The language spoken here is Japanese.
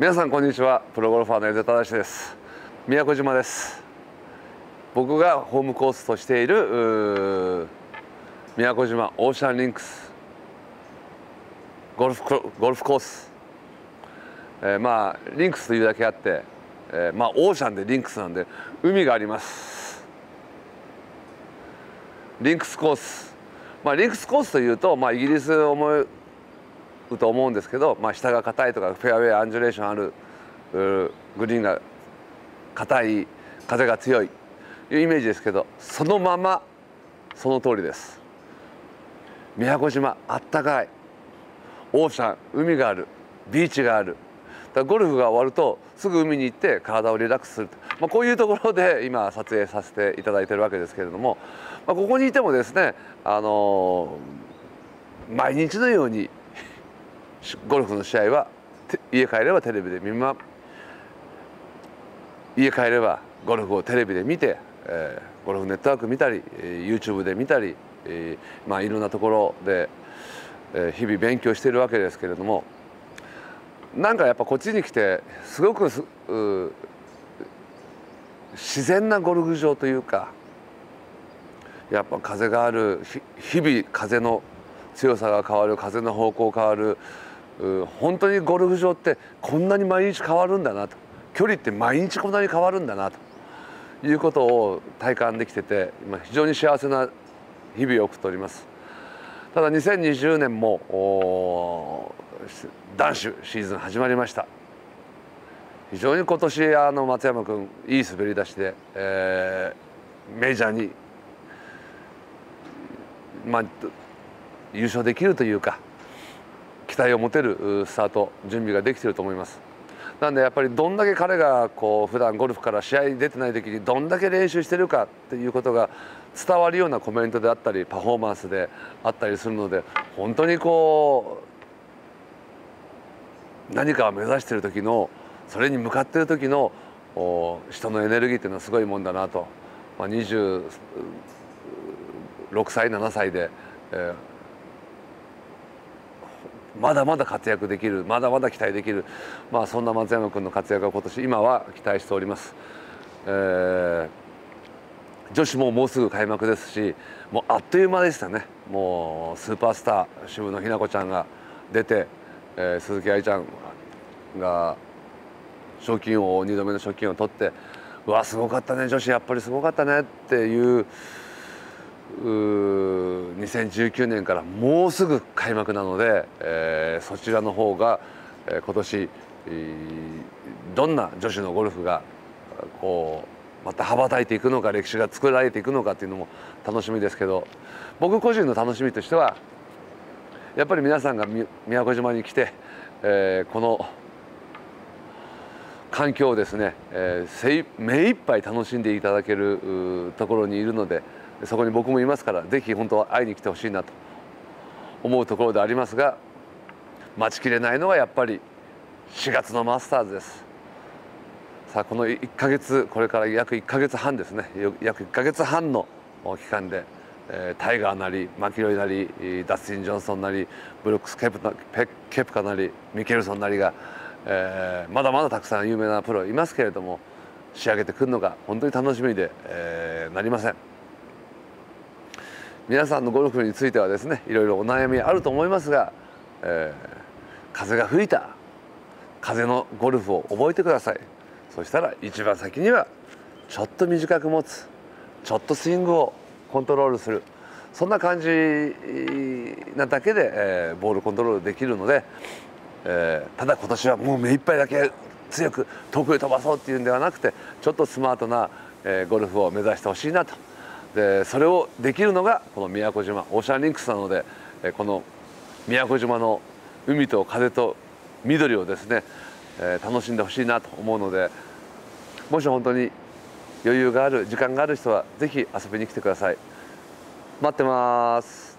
皆さんこんにちは。プロゴルファーの江田忠です。宮古島です。僕がホームコースとしている宮古島オーシャンリンクスゴルフコース、まあリンクスというだけあって、まあオーシャンでリンクスなんで海があります。リンクスコース、リンクスコースというと、イギリスを思うと思うんですけど、下が硬いとかフェアウェイアンジュレーションあるグリーンが硬い、風が強いいうイメージですけど、そのままその通りです。宮古島あったかい、オーシャン、海がある、ビーチがある。だからゴルフが終わるとすぐ海に行って体をリラックスすると、こういうところで今撮影させていただいているわけですけれども、ここにいてもですね、毎日のようにゴルフの試合は家帰ればテレビで家帰ればゴルフをテレビで見て、ゴルフネットワーク見たり YouTube で見たり、いろんなところで、日々勉強しているわけですけれども、なんかやっぱこっちに来てすごく自然なゴルフ場というか、やっぱ風がある、日々風の強さが変わる、風の方向変わる、本当にゴルフ場ってこんなに毎日変わるんだなと、距離って毎日こんなに変わるんだなということを体感できてて、今非常に幸せな日々を送っております。ただ2020年も男子シーズン始まりました。非常に今年松山君いい滑り出しで、メジャーに、優勝できるというか期待を持てるスタート準備ができていると思います。なんでやっぱりどんだけ彼が普段ゴルフから試合に出てない時にどんだけ練習してるかっていうことが伝わるようなコメントであったりパフォーマンスであったりするので、本当に何かを目指している時の、それに向かっている時の人のエネルギーっていうのはすごいもんだなと、26歳7歳で、まだまだ活躍できる、まだまだ期待できる、そんな松山君の活躍を今年今は期待しております。女子ももうすぐ開幕ですし、もうあっという間でしたね。もうスーパースター渋野日向子ちゃんが出て、鈴木愛ちゃんが賞金王2度目の賞金を取って、うわすごかったね女子、やっぱりすごかったねっていう2019年からもうすぐ開幕なので、そちらの方が、今年、どんな女子のゴルフがまた羽ばたいていくのか、歴史が作られていくのかっていうのも楽しみですけど、僕個人の楽しみとしてはやっぱり皆さんが宮古島に来て、この環境をですね、目いっぱい楽しんでいただけるところにいるので、そこに僕もいますから、ぜひ本当は会いに来てほしいなと思うところでありますが、待ちきれないのはやっぱり4月のマスターズです。さあこの1ヶ月、これから約1ヶ月半ですね、約1ヶ月半の期間で、タイガーなりマキロイなりダスティン・ジョンソンなりブルックス・ケプカなりミケルソンなりが、まだまだたくさん有名なプロいますけれども、仕上げてくるのが本当に楽しみで、なりません。皆さんのゴルフについてはですね、いろいろお悩みあると思いますが、風が吹いた風のゴルフを覚えてください。そしたら一番先にはちょっと短く持つ、ちょっとスイングをコントロールする、そんな感じなだけで、ボールコントロールできるので、ただ今年はもう目いっぱいだけ強く遠くへ飛ばそうっていうんではなくて、ちょっとスマートな、ゴルフを目指してほしいなと。でそれをできるのがこの宮古島オーシャンリンクスなので、この宮古島の海と風と緑をですね、楽しんでほしいなと思うので、もし本当に余裕がある、時間がある人はぜひ遊びに来てください。待ってます。